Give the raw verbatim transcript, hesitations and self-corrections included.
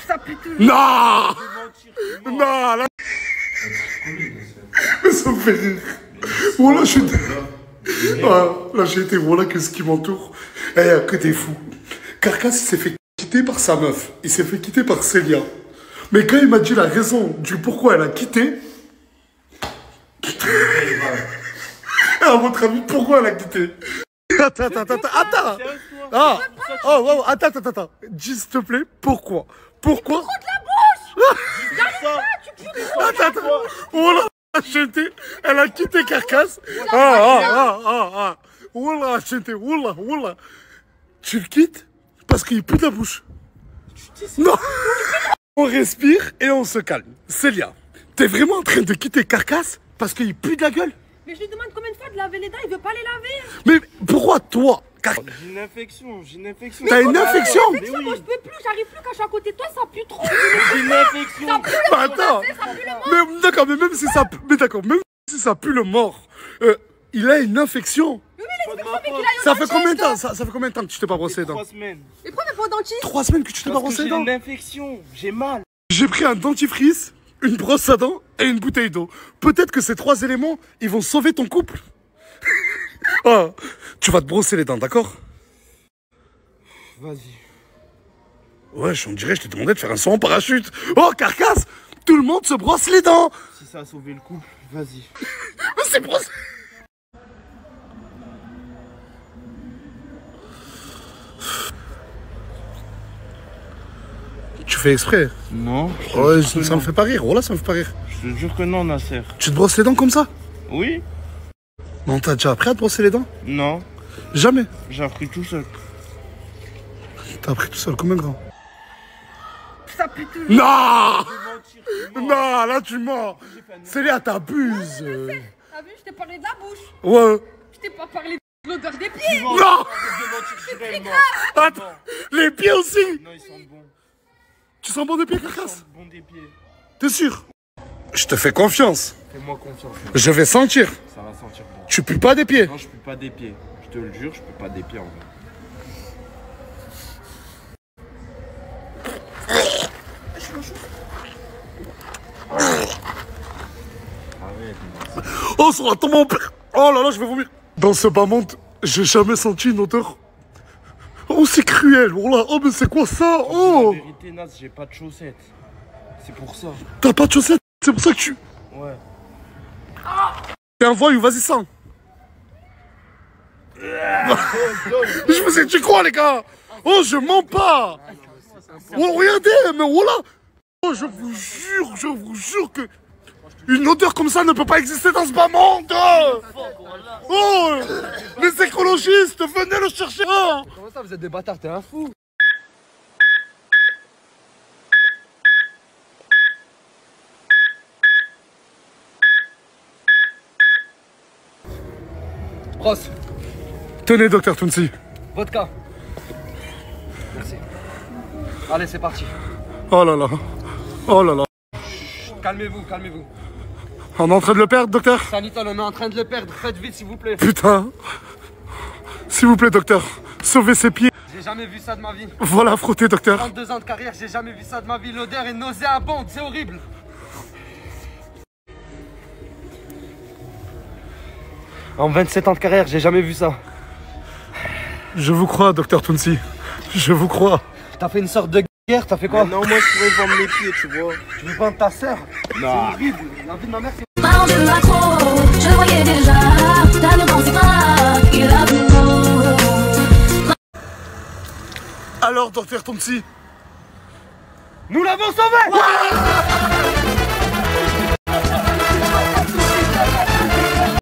Ça pue toujours. Non. Non, là. Mais ça me fait rire. Voilà, je suis. Ah, là, j'ai été, voilà, que ce qui m'entoure. Eh, que t'es fou. Carcass, il s'est fait quitter par sa meuf. Il s'est fait quitter par Célia. Mais quand il m'a dit la raison du pourquoi elle a quitté. À votre avis, pourquoi elle a quitté? Attends, attends, attends, attends. Ah, oh, wow, attends, attends, attends. Dis, s'il te plaît, pourquoi? Pourquoi? Trop de la bouche. Attends, attends. Voilà, Chente, elle a quitté Carcass. Ah, ah, ah, ah, ah. Voilà, Chente, voilà, voilà. Tu le quittes parce qu'il pue de la bouche. Non. On respire et on se calme. Célia, t'es vraiment en train de quitter Carcass parce qu'il pue de la gueule? Mais je lui demande combien de fois de laver les dents, il veut pas les laver. Mais pourquoi toi? Car... J'ai une infection, j'ai une infection. T'as une infection? Une infection, moi je peux plus, j'arrive plus quand je suis à côté de toi, ça pue trop. J'ai une infection. Ça pue le Bah, attends. mort, ça pue le mort. Mais d'accord, mais même si ça pue, mais d'accord, même si ça pue le mort, euh, il a une infection. Mais oui, l'infection, mais qu'il aille au Ça fait dentiste. combien de temps? Ça, ça fait combien de temps que tu t'es pas brossé les dents? Trois semaines. Mais pourquoi t'es pas au dentiste? Trois semaines que tu t'es pas Parce que brossé les j'ai dents? une infection, j'ai mal. J'ai pris un dentifrice, une brosse à dents et une bouteille d'eau. Peut-être que ces trois éléments, ils vont sauver ton couple. Ah, tu vas te brosser les dents, d'accord? Vas-y. Ouais, on dirait, je t'ai demandé de faire un saut en parachute. Oh, Carcass, tout le monde se brosse les dents. Si ça a sauvé le couple, vas-y. Mais c'est brossé. Tu fais exprès? Non. Ouais, ça, ça me fait pas rire. Oh là, ça me fait pas rire. Je te jure que non, Nasser. Tu te brosses les dents comme ça? Oui? Non, t'as déjà appris à te brosser les dents? Non. Jamais. J'ai appris tout seul. T'as appris tout seul comme un grand. Ça pue toujours. Non. Non, là tu mens. Célia, t'abuses. T'as vu, je t'ai parlé de la bouche. Ouais. Je t'ai pas parlé de l'odeur des pieds. Non. Attends, les pieds aussi. Non, ils sentent bon. Tu sens bon des pieds, Ils Carcass? sentent bon des pieds. T'es sûr? Je te fais confiance. Fais-moi confiance. Je vais sentir. Ça va sentir bon. Tu pues pas des pieds. Non, je peux pas des pieds. Je te le jure, je peux pas des pieds en vrai. Arrête. Oh, ça va tomber mon père. Oh là là, je vais vomir. Dans ce bas monde, j'ai jamais senti une odeur. Oh, c'est cruel. Oh là, oh, mais c'est quoi ça? Oh. La vérité, Nas, j'ai pas de chaussettes. C'est pour ça. T'as pas de chaussettes? C'est pour ça que tu... Ouais. T'es un voyou, vas-y, sens. Je vous ai dit quoi, les gars? Oh, je mens pas. Oh, regardez, mais voilà. Oh, je vous jure, je vous jure que une odeur comme ça ne peut pas exister dans ce bas monde. Oh, les écologistes, venez le chercher. Comment ça, vous êtes des bâtards, t'es un fou. Brosse. Tenez, docteur Tounsi. Vodka. Merci. Allez, c'est parti. Oh là là. Oh là là. Calmez-vous, calmez-vous. On est en train de le perdre, docteur? Sanitol, on est en train de le perdre. Faites vite, s'il vous plaît. Putain. S'il vous plaît, docteur. Sauvez ses pieds. J'ai jamais vu ça de ma vie. Voilà, frottez, docteur. trente-deux ans de carrière, j'ai jamais vu ça de ma vie. L'odeur est nauséabonde, c'est horrible. En vingt-sept ans de carrière, j'ai jamais vu ça. Je vous crois, docteur Tounsi. Je vous crois. T'as fait une sorte de guerre, t'as fait quoi? Non, moi je pourrais vendre mes pieds, tu vois. Tu veux vendre ta sœur? Non. C'est horrible. La vie de ma mère, c'est... Parle de macro, je voyais déjà, t'as ne pensé pas qu'il a beau. Alors, docteur Tounsi? Nous l'avons sauvé!